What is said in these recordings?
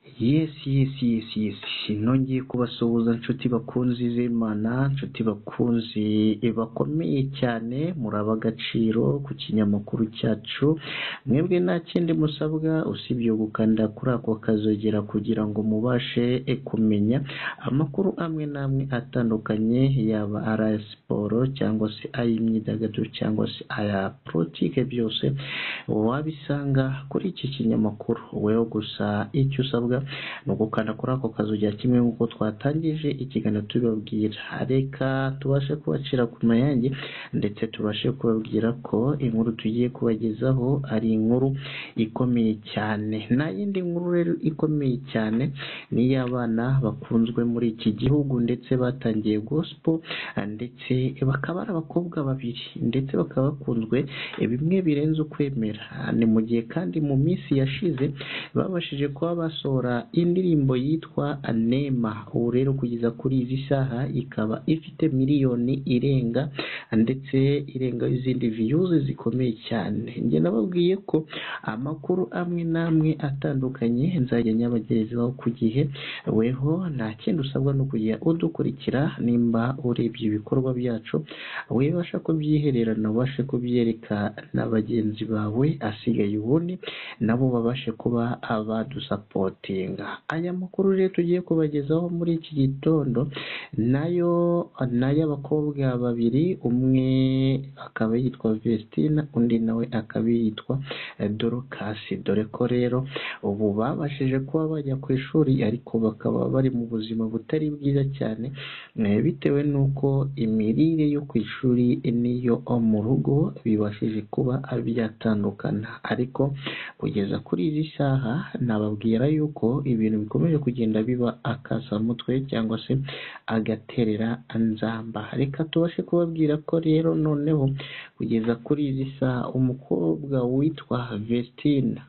Yes. Nongeye kubasuhuza nshuti bakunzi z'Imana, nshuti bakunzi bakomeye cyane muri ab'agaciro ku kinyamakuru cyacu. Mwebwe nta kindi musabwa usibye gukanda kuri ako kazogera kugira ngo mubashe kumenya amakuru amwe n'amwe atandukanye, yaba aya siporo cyangwa se ay'imyidagaduro cyangwa se aya politike, byose wabisanga kuri iki kinyamakuru. Wewe gusa icyo usabwa ni ugukanda kuri ako kazogera kimwe nk'uko twatangije ikiganiro tubabwira. Reka tubashe kubacira ku mayange ndetse tubashe kubabwira ko inkuru tugiye kubagezaho ari inkuru ikomeye cyane. Nta yindi nkuru rero ikomeye cyane ni iy'abana bakunzwe muri iki gihugu ndetse batangiye gospel, ndetse bakaba ari abakobwa babiri ndetse bakaba bakunzwe bimwe birenze ukwemera. Ni mu gihe kandi mu minsi yashize babashije kuba basohora indirimbo yitwa Neema. Ubu rero kugeza kuri izi saha ikaba ifite miliyoni irenga ndetse irenga izindi views zikomeye cyane. Njye nababwiye ko amakuru amwe n'amwe atandukanye nzajya nyabagerezaho ku gihe. Weho nta kindi usabwa no kujya udukurikira. Nimba urebye ibikorwa byacu wibasha kubyihererana, ubashe kubyereka na bagenzi bawe, asigaye ubundi nabo babashe kuba abadusapotinga. Aya makuru rero tugiye kubagezaho muri iki gitondo nayo n'ay'abakobwa babiri, umwe akaba yitwa Vestina, undi nawe akaba yitwa Dorcas. Dore ko rero ubu babashije kuba bajya ku ishuri ariko bakaba bari mu buzima butari bwiza cyane, bitewe n'uko imirire yo ku ishuri n'iyo mu rugo bibashije kuba byatandukana. Ariko kugeza kuri izi saha nababwira yuko ibintu bikomeje kugenda biba akasamutwe cyangwa se agaterera nzamba. Reka tubashe kubabwira ko rero noneho kugeza kuri izi saha umukobwa witwa Vestina,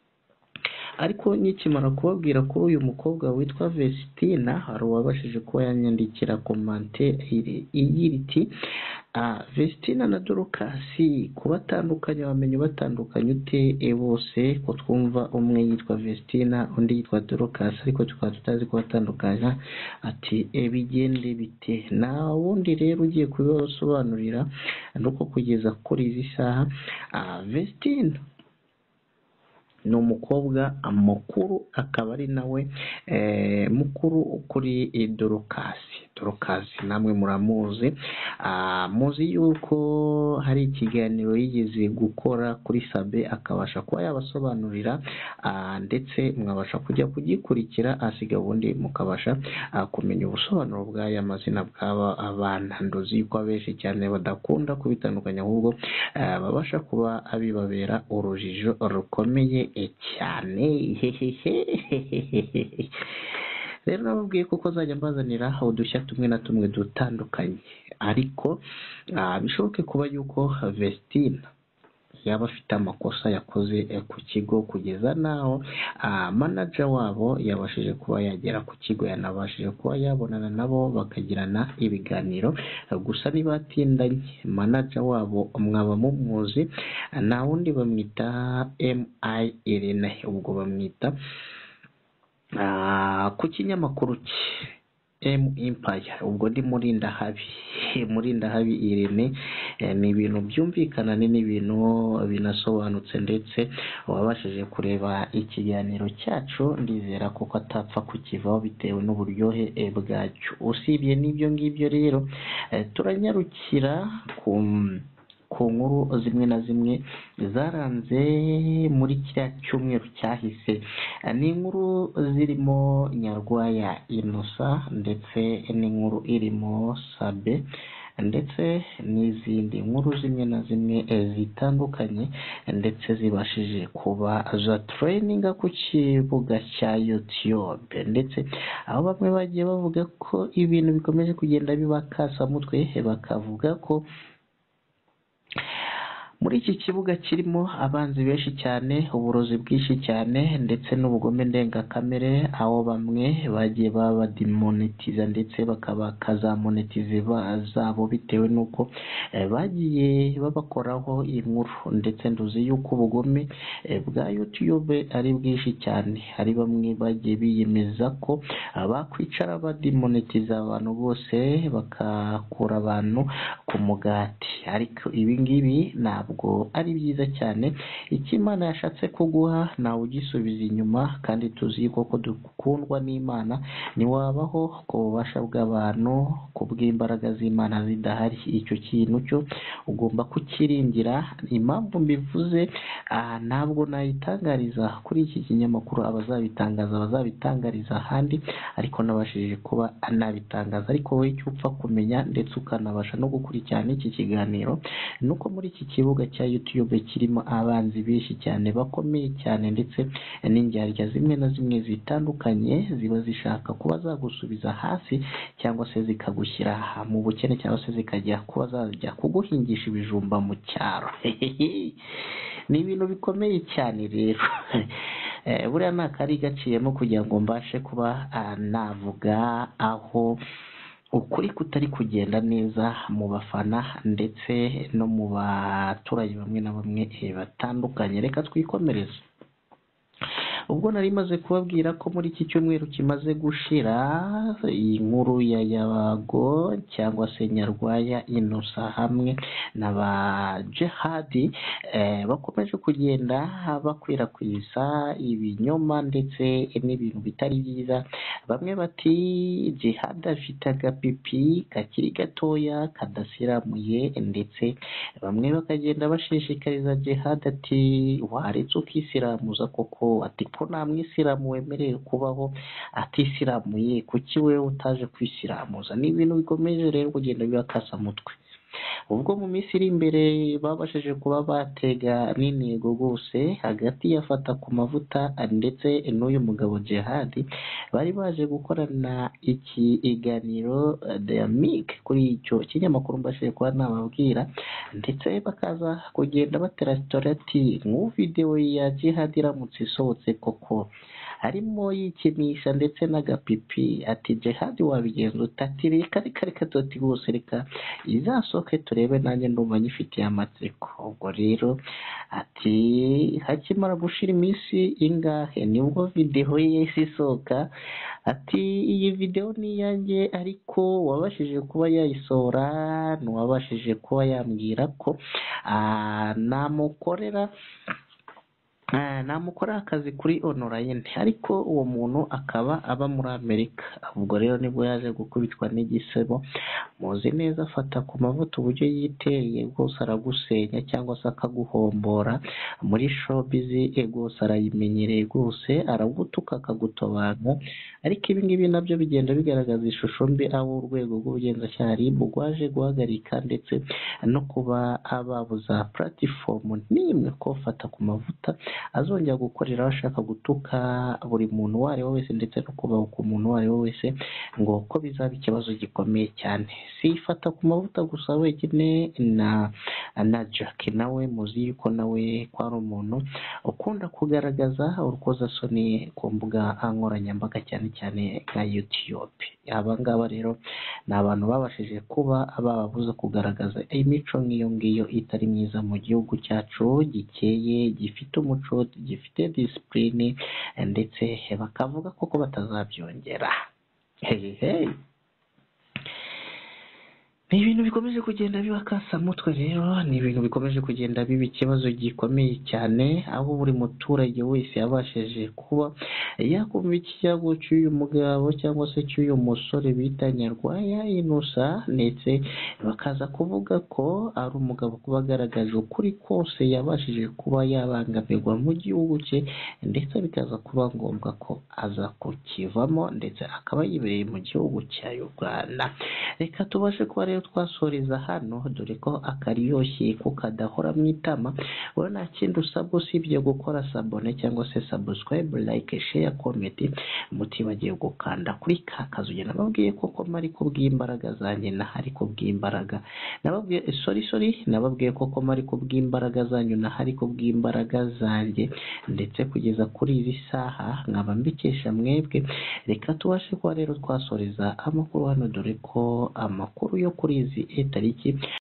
ariko nikimara kubabwira kuri uyu mukobwa witwa Vestina, hari uwabashije kuba yanyandikira komante igira iti Vestina na Dorcas kubatandukanya wamenye batandukanye ute? Bose ko twumva umwe yitwa Vestina undi yitwa Dorcas ariko tukaba tutazi kubatandukanya. Ati bigende bite? Na wundi rero ugiye kubibasobanurira nuko kugeza kuri izi saha Vestina ni umukobwa mukuru, akaba ari nawe mukuru kuri Dorcas. Dorcas namwe muramuzi, muzi yuko hari ikiganiro yigeze gukora kuri Sabe akabasha kuba yabasobanurira, ndetse mwabasha kujya kugikurikira, asiga ubundi mukabasha kumenya ubusobanuro bw'aya mazina bw'aba abana. Ndozi yuko abenshi cyane badakunda kubitandukanya, ahubwo babasha kuba abibabera urujijo rukomeye cyane. Rero nababwiye kuko zajya mbazanira udushya tumwe na tumwe dutandukanye, ariko bishoboke kuba yuko Vestina yaba afite amakosa yakoze ku kigo kugeza naho manager wabo yabashije kuba yagera ku kigo, yanabashije kuba yabonana nabo bakagirana ibiganiro. Gusa nibatindanye, manager wabo mwaba mumuzi, nta wundi bamwita MI Irene. Ubwo bamwita ku kinyamakuru cye Empire, ubwo ndi Murindahabi Irene. Ni ibintu byumvikana, ni ibintu binasobanutse, ndetse wabashije kureba ikiganiro cyacu ndizera kuko atapfa kukivaho bitewe n'uburyohe bwacyo. Usibye n'ibyo ngibyo rero turanyarukira ku nkuru zimwe na zimwe zaranze muri kiriya cyumweru cyahise. Ni inkuru zirimo Nyarwaya Innocent ndetse n'inkuru irimo Sabe ndetse n'izindi nkuru zimwe na zimwe zitandukanye, ndetse zibashije kuba za training ku kibuga cya YouTube, ndetse aho bamwe bagiye bavuga ko ibintu bikomeje kugenda biba kasamutwe, bakavuga ko muri iki kibuga kirimo abanzi benshi cyane, uburozi bwinshi cyane ndetse n'ubugome ndengakamere, aho bamwe bagiye babademonetiza ndetse bakabakaza monetize zabo bitewe n'uko bagiye babakoraho inkuru, ndetse nduzi yuko ubugome bwa YouTube ari bwinshi cyane. Hari bamwe bagiye biyemeza ko bakwicara bademonetiza abantu bose bakakura abantu ku mugati, ariko ibi ngibi ntabwo ari byiza cyane. Icyo Imana yashatse kuguha ntawe ugisubiza inyuma, kandi tuzi ko dukundwa n'Imana. Ntiwabaho ku bubasha bw'abantu, ku bw'imbaraga z'Imana zidahari. Icyo kintu cyo ugomba kukiringira. Impamvu mbivuze ntabwo nayitangariza kuri iki kinyamakuru, abazabitangaza bazabitangariza ahandi, ariko nabashije kuba nabitangaza. Ariko wowe icyo upfa kumenya ndetse ukanabasha no gukurikirana iki kiganiro, nuko muri iki kibuga cya YouTube kirimo abanzi benshi cyane bakomeye cyane, ndetse n'indyarya zimwe na zimwe zitandukanye ziba zishaka kuba zagusubiza hasi, cyangwa se zikagushyira mu bukene, cyangwa se zikajya kuba zajya kuguhingisha ibijumba mu cyaro. Ni ibintu bikomeye cyane rero. Buriya nta kari gaciyemo kugira ngo mbashe kuba navuga aho ukuri kutari kugenda neza mu bafana ndetse no mu baturage bamwe na bamwe batandukanye. Reka twikomereze. Ubwo nari maze kubabwira ko muri iki cyumweru kimaze gushira, iyi nkuru ya Yabago cyangwa se Nyarwaya Innocent hamwe n'aba Jihadi bakomeje kugenda bakwirakwiza ibinyoma ndetse n'ibintu bitari byiza. Bamwe bati Jihadi afite agapipi kakiri gatoya kadasiramuye, ndetse bamwe bakagenda bashishikariza Jihadi ati waretse ukisiramuza koko, ati ko nta mwisilamu wemerewe kubaho atisiramuye, kuki wewe utaje kwisiramuza? Ni ibintu bikomeje rero kugenda bibakasa mutwe. Ubwo mu minsi iri imbere babashije kuba batega n'intego rwose hagati ya Fata ku mavuta ndetse n'uyu mugabo Jihadi, bari baje gukorana ikiganiro Dynamic kuri icyo kinyamakuru mbashije kuba nababwira, ndetse bakaza kugenda batera story ati nk'ubu video ya Jihadi iramutse isohotse koko harimo yikinisha ndetse n'agapipi, ati Jihadi wabigenza utati reka toti bose reka izasohoke turebe, nanjye ndumva nyifitiye amatsiko. Ubwo rero ati hakimara gushira iminsi ingahe nibwo video ye isohoka, ati iyi video ni iyanjye, ariko wabashije kuba yayisohora n'uwabashije kuba yambwira ko namukorera akazi kuri online, ariko uwo muntu akaba aba muri Amerika. Ubwo rero nibwo yaje gukubitwa n'igisebo. Muzi neza Fata ku mavuta uburyo yitereye rwose, aragusenya cyangwa se akaguhombora muri showbiz rwose, arayimenyereye rwose, aragutuka akagutobanga. Ariko ibi ngibi nabyo bigenda bigaragaza ishusho mbi aho urwego rw'ubugenzacyaha RIB rwaje guhagarika ndetse no kuba ababuza platform n'imwe ko Fata ku mavuta azongera gukorera ashaka gutuka buri muntu uwo ari we wese ndetse no kubahuka umuntu uwo ari we wese, ngo ko bizaba ikibazo gikomeye cyane. Si Fata ku mavuta gusa wenyine, na Jack nawe muzi yuko nawe ko ari umuntu ukunda kugaragaza urukozasoni ku mbuga nkoranyambaga cyane cyane nka YouTube. Aba ngaba rero ni abantu babashije kuba bababuza kugaragaza imico nk'iyo ngiyo itari myiza mu gihugu cyacu gikeye, gifite umuco, gifite discipline, ndetse bakavuga koko batazabyongera. Ni ibintu bikomeje kugenda bibakasa mutwe rero, ni ibintu bikomeje kugenda biba ikibazo gikomeye cyane, aho buri muturage wese yabashije kuba yakumva ikiyago cy'uyu mugabo cyangwa se cy'uyu musore bita Nyarwaya Innocent, ndetse bakaza kuvuga ko ari umugabo kuba agaragaje ukuri kose yabashije kuba yabangamirwa mu gihugu cye, ndetse bikaza kuba ngombwa ko aza kukivamo ndetse akaba yibereye mu gihugu cya Uganda. Reka tubashe kuba rero twasoreza hano, dore ko akaryoshye ko kadahora mu itama. Wowe nta kindi usabwa usibye gukora sabone cyangwa se subscribe, like, share, comment, mutibagiye gukanda kuri ka kazu. Nababwiye ko mari kubw'imbaraga zanjye nahari kubw'imbaraga, nababwiye ko mari kubw'imbaraga zanyu nahari kubw'imbaraga zanjye, ndetse kugeza kuri izi saha nkaba mbikesha mwebwe. Reka tubashe kuba rero twasoreza amakuru hano, dore ko amakuru yo kuri izi tariki